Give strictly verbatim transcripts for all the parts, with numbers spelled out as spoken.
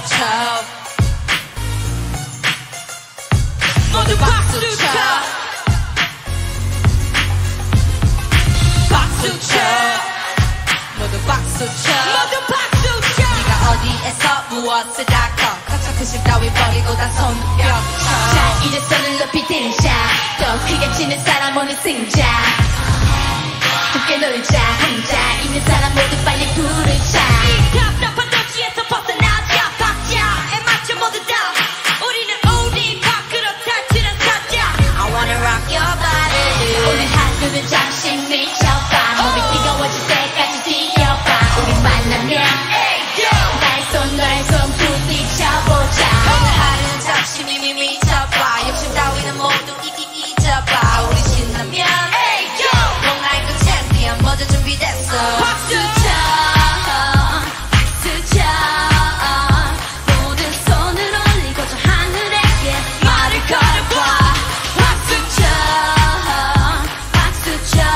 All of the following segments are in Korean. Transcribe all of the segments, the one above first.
쳐 모두 박수 쳐 박수 쳐 모두 박수 쳐 모두 박수 쳐 네가 어디에서 무엇을 닦아 거쳐 그 심 따위 버리고 다 손뼉 쳐 자 이제 손을 높이 들자 더 크게 치는 사람 오늘 승자 함께 놀자 혼자 있는 사람 모두 빨리 부르자 이 답답한 도시에서 벗어나자 박자에 맞춰 모두 다 우리는 우리 밖으로 탈출한 사자 I wanna rock your body 오늘 하루는 잠시 미쳐봐 몸이 뜨거워질 때까지 뛰어봐 우리 만나면 나의 손 너의 손 부딪혀보자 오늘 하루는 잠시 미미 미쳐봐 욕심 따위는 모두 이이 잊어봐 우리 신나면 롱라이크 챔피언 모두 준비됐어 박수 쳐 박수 쳐 모든 손을 올리고 저 하늘에게 말을 걸어봐 박수 쳐 박수 쳐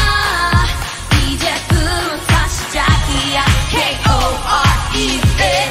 이제부터 시작이야 K O R E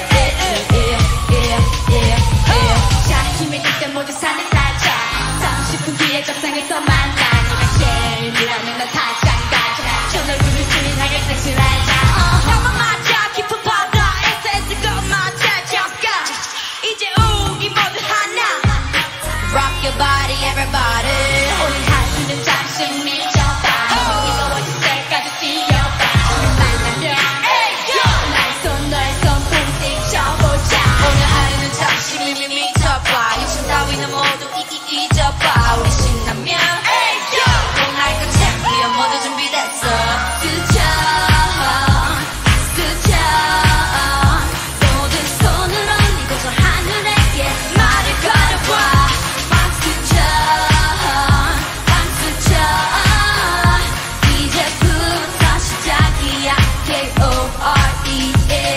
자 힘을 줄 때 모두 산을 따자 삼십 분 뒤에 적상에서 만나 네가 제일 미라는 넌 타장 가자 저 얼굴을 스민하게 섹시하자 나만 맞아 깊은 바다에서 애쓰고 맞아 잠깐 이제 우리 모두 하나 Rock your body everybody 오늘 하루는 잠시 미쳐봐 몸이 뜨거워질 때까지 뛰어봐 우리 만나면 나의 손 너의 손 부딪혀보자 오늘 하루는 잠시 미미 미쳐봐 욕심 따위는 모두 이이 잊어봐 우리 신나면 롱라이크 챔피언 모두 준비됐어 스쳐 스쳐 모든 손을 올리고 저 하늘에게 말을 걸어봐 박수 쳐 박수 쳐 이제부터 시작이야 K O R E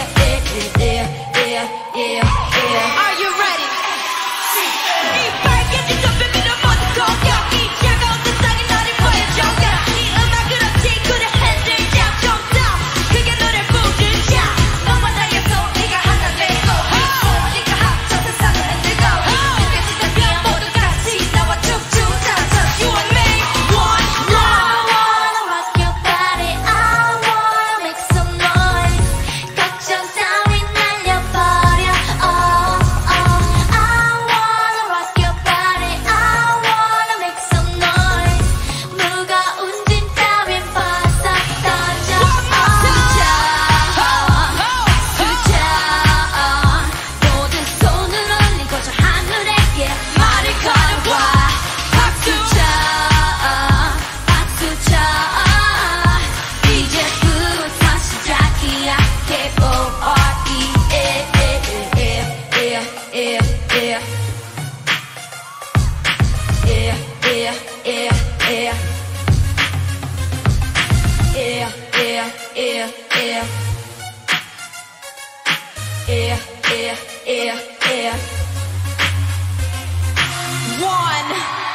Are you ready? 이 빨개진 덤벼 밀어 모두 공격 이 차가운 세상에 너를 보여줘 이 음악으로 친구를 흔들자 좀 더 크게 노래 부르자 너와 나의 소리가 하나 되고 이 소리가 합쳐 세상을 흔들고 느껴진 덤벼 모두 같이 나와 춤추자 Just you and me one I wanna rock your body I wanna make some noise 걱정 따윈 날려버려 oh oh I wanna rock your body I wanna make some noise 무거운 짐 따윈 벗어 던져 스쳐 모든 손을 올리고 저 하늘에게 말을 걸어봐 박수 쳐 박수 쳐 이제부터 시작이야 K O R E One